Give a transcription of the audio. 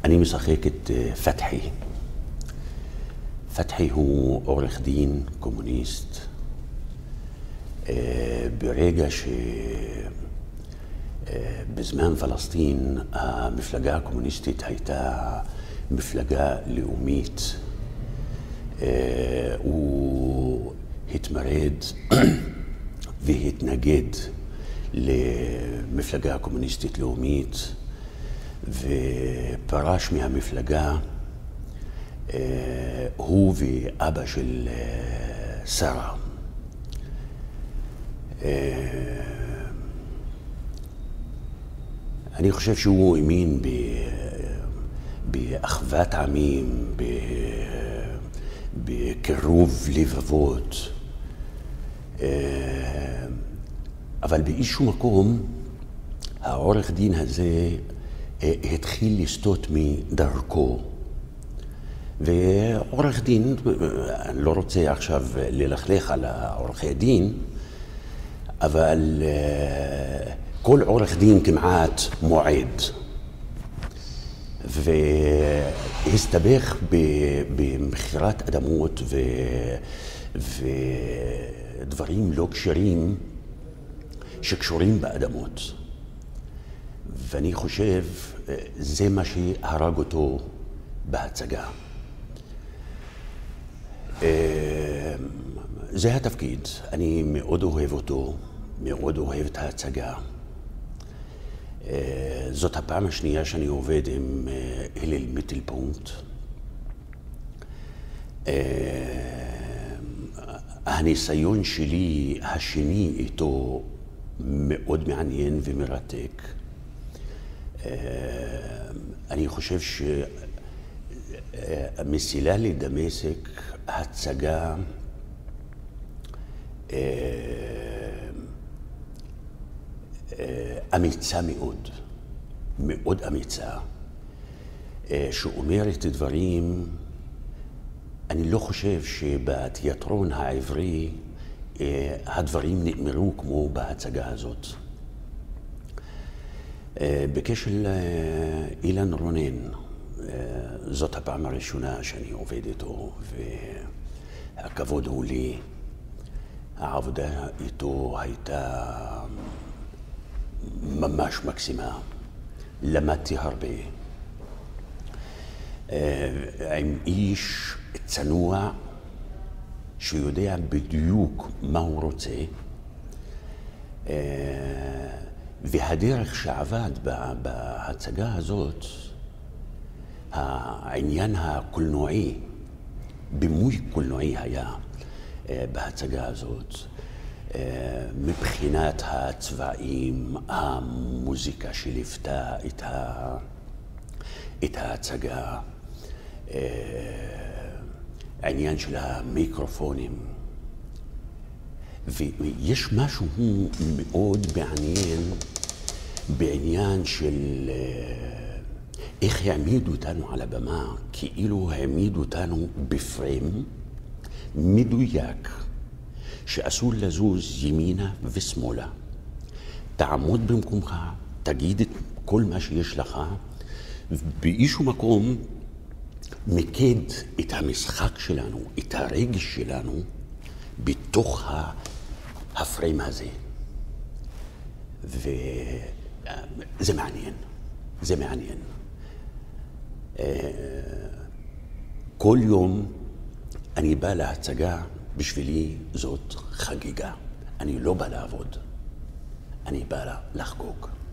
אני משחק את פתחי. פתחי הוא עורך דין קומוניסט. ברגע שבזמן פלסטין המפלגה הקומוניסטית הייתה מפלגה לאומית, הוא התמרד והתנגד למפלגה הקומוניסטית לאומית ופרש מהמפלגה, הוא ואבא של שרה. אני חושב שהוא האמין באחוות עמים, בקירוב לבבות, אבל באיזשהו מקום העורך דין הזה התחיל לסטות מדרכו. ועורך דין, אני לא רוצה עכשיו ללכלך על העורכי דין, אבל כל עורך דין כמעט מועד. והסתבך במכירת אדמות ודברים לא כשרים שקשורים באדמות. ואני חושב זה מה שהרג אותו בהצגה. זה התפקיד, אני מאוד אוהב אותו, מאוד אוהב את ההצגה. זאת הפעם השנייה שאני עובד עם הלל מיטלפונקט. הניסיון שלי השני איתו מאוד מעניין ומרתק. אני חושב שהמסילה לדמשק הצגה אמיצה מאוד, מאוד אמיצה, שאומרת דברים, אני לא חושב שבתיאטרון העברי הדברים נאמרו כמו בהצגה הזאת. בקשר לאילן רונן, זאת הפעם הראשונה שאני עובד איתו, והכבוד הוא לי. העבודה איתו הייתה ממש מקסימה. למדתי הרבה. עם איש צנוע שיודע בדיוק מה הוא רוצה, והדרך שעבד בהצגה הזאת, העניין הקולנועי, בימוי קולנועי היה בהצגה הזאת, מבחינת הצבעים, המוזיקה שליוותה את ההצגה, העניין של המיקרופונים. ויש משהו מאוד מעניין בעניין של איך העמידו אותנו על הבמה, כאילו העמידו אותנו בפריים מדויק, שאסור לזוז ימינה ושמאלה. תעמוד במקומך, תגיד את כל מה שיש לך, באיזשהו מקום מקד את המשחק שלנו, את הרגש שלנו, בתוך הפריים הזה. וזה מעניין, זה מעניין. כל יום אני בא להצגה, בשבילי זאת חגיגה. אני לא בא לעבוד, אני בא לחגוג.